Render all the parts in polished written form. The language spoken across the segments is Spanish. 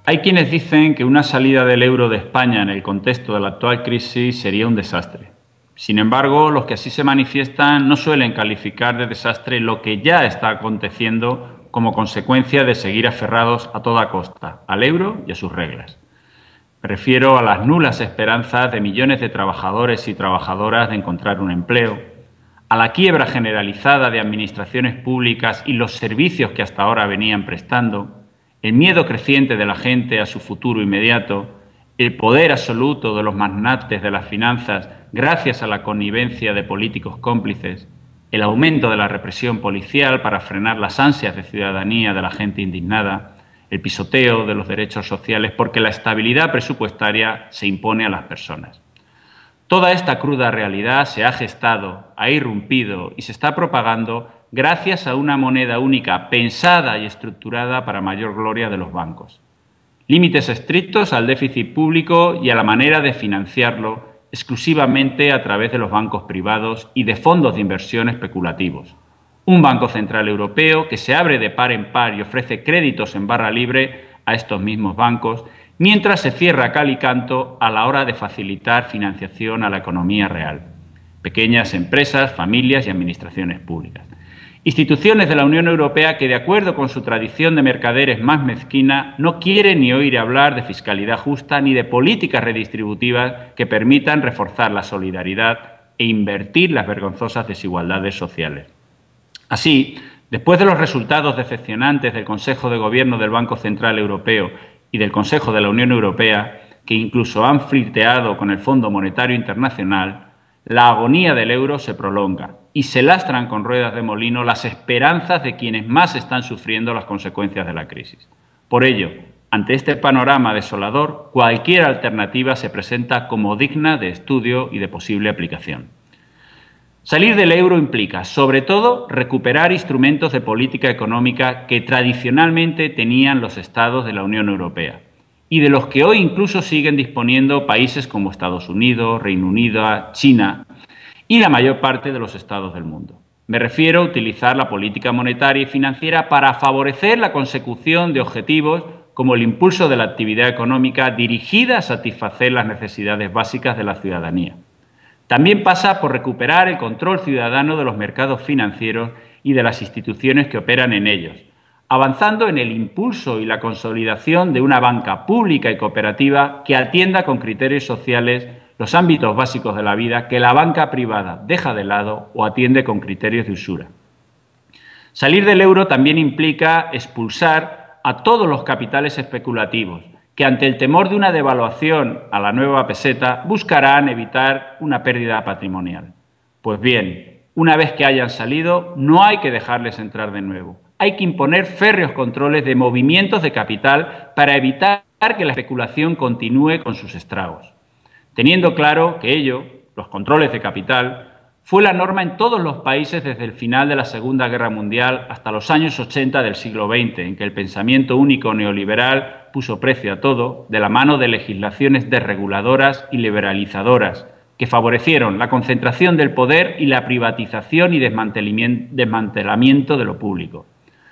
Hay quienes dicen que una salida del euro de España en el contexto de la actual crisis sería un desastre. Sin embargo, los que así se manifiestan no suelen calificar de desastre lo que ya está aconteciendo como consecuencia de seguir aferrados a toda costa al euro y a sus reglas. Me refiero a las nulas esperanzas de millones de trabajadores y trabajadoras de encontrar un empleo, a la quiebra generalizada de administraciones públicas y los servicios que hasta ahora venían prestando, el miedo creciente de la gente a su futuro inmediato, el poder absoluto de los magnates de las finanzas gracias a la connivencia de políticos cómplices, el aumento de la represión policial para frenar las ansias de ciudadanía de la gente indignada, el pisoteo de los derechos sociales porque la estabilidad presupuestaria se impone a las personas. Toda esta cruda realidad se ha gestado, ha irrumpido y se está propagando gracias a una moneda única pensada y estructurada para mayor gloria de los bancos. Límites estrictos al déficit público y a la manera de financiarlo exclusivamente a través de los bancos privados y de fondos de inversión especulativos. Un Banco Central Europeo que se abre de par en par y ofrece créditos en barra libre a estos mismos bancos, mientras se cierra cal y canto a la hora de facilitar financiación a la economía real, pequeñas empresas, familias y administraciones públicas. Instituciones de la Unión Europea que, de acuerdo con su tradición de mercaderes más mezquina, no quieren ni oír hablar de fiscalidad justa ni de políticas redistributivas que permitan reforzar la solidaridad e invertir las vergonzosas desigualdades sociales. Así, después de los resultados decepcionantes del Consejo de Gobierno del Banco Central Europeo y del Consejo de la Unión Europea, que incluso han flirteado con el Fondo Monetario Internacional, la agonía del euro se prolonga y se lastran con ruedas de molino las esperanzas de quienes más están sufriendo las consecuencias de la crisis. Por ello, ante este panorama desolador, cualquier alternativa se presenta como digna de estudio y de posible aplicación. Salir del euro implica, sobre todo, recuperar instrumentos de política económica que tradicionalmente tenían los Estados de la Unión Europea y de los que hoy incluso siguen disponiendo países como Estados Unidos, Reino Unido, China y la mayor parte de los Estados del mundo. Me refiero a utilizar la política monetaria y financiera para favorecer la consecución de objetivos como el impulso de la actividad económica dirigida a satisfacer las necesidades básicas de la ciudadanía. También pasa por recuperar el control ciudadano de los mercados financieros y de las instituciones que operan en ellos, avanzando en el impulso y la consolidación de una banca pública y cooperativa que atienda con criterios sociales los ámbitos básicos de la vida que la banca privada deja de lado o atiende con criterios de usura. Salir del euro también implica expulsar a todos los capitales especulativos, que ante el temor de una devaluación a la nueva peseta buscarán evitar una pérdida patrimonial. Pues bien, una vez que hayan salido, no hay que dejarles entrar de nuevo. Hay que imponer férreos controles de movimientos de capital para evitar que la especulación continúe con sus estragos. Teniendo claro que ello, los controles de capital, fue la norma en todos los países desde el final de la Segunda Guerra Mundial hasta los años 80 del siglo XX, en que el pensamiento único neoliberal puso precio a todo, de la mano de legislaciones desreguladoras y liberalizadoras, que favorecieron la concentración del poder y la privatización y desmantelamiento de lo público.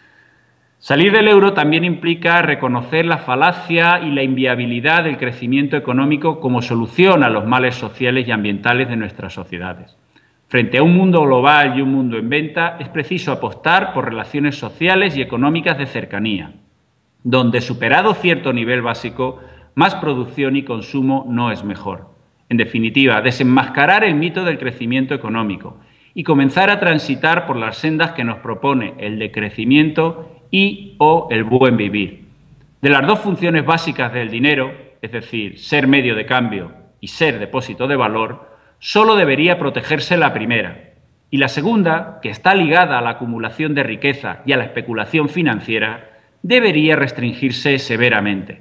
Salir del euro también implica reconocer la falacia y la inviabilidad del crecimiento económico como solución a los males sociales y ambientales de nuestras sociedades. Frente a un mundo global y un mundo en venta, es preciso apostar por relaciones sociales y económicas de cercanía, donde, superado cierto nivel básico, más producción y consumo no es mejor. En definitiva, desenmascarar el mito del crecimiento económico y comenzar a transitar por las sendas que nos propone el decrecimiento y/o el buen vivir. De las dos funciones básicas del dinero, es decir, ser medio de cambio y ser depósito de valor, solo debería protegerse la primera, y la segunda, que está ligada a la acumulación de riqueza y a la especulación financiera, debería restringirse severamente.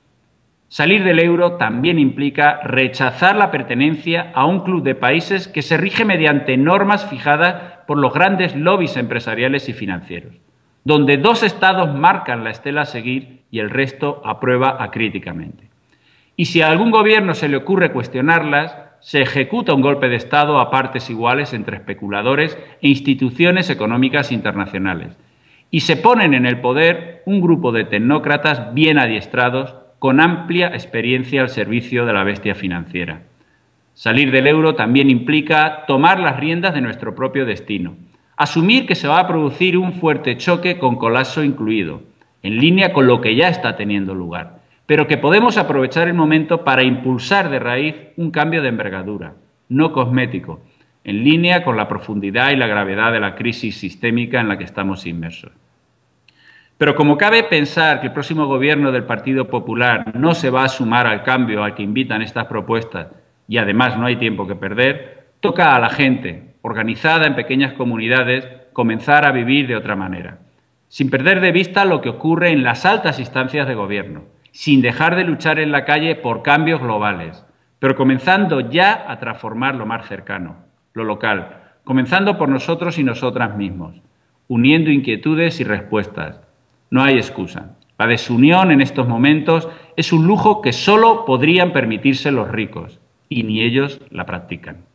Salir del euro también implica rechazar la pertenencia a un club de países que se rige mediante normas fijadas por los grandes lobbies empresariales y financieros, donde dos estados marcan la estela a seguir y el resto aprueba acríticamente. Y si a algún gobierno se le ocurre cuestionarlas, se ejecuta un golpe de Estado a partes iguales entre especuladores e instituciones económicas internacionales. y se ponen en el poder un grupo de tecnócratas bien adiestrados con amplia experiencia al servicio de la bestia financiera. Salir del euro también implica tomar las riendas de nuestro propio destino, asumir que se va a producir un fuerte choque con colapso incluido, en línea con lo que ya está teniendo lugar, pero que podemos aprovechar el momento para impulsar de raíz un cambio de envergadura, no cosmético, en línea con la profundidad y la gravedad de la crisis sistémica en la que estamos inmersos. Pero como cabe pensar que el próximo gobierno del Partido Popular no se va a sumar al cambio al que invitan estas propuestas y además no hay tiempo que perder, toca a la gente, organizada en pequeñas comunidades, comenzar a vivir de otra manera, sin perder de vista lo que ocurre en las altas instancias de gobierno, sin dejar de luchar en la calle por cambios globales, pero comenzando ya a transformar lo más cercano, lo local, comenzando por nosotros y nosotras mismos, uniendo inquietudes y respuestas. No hay excusa. La desunión en estos momentos es un lujo que solo podrían permitirse los ricos, y ni ellos la practican.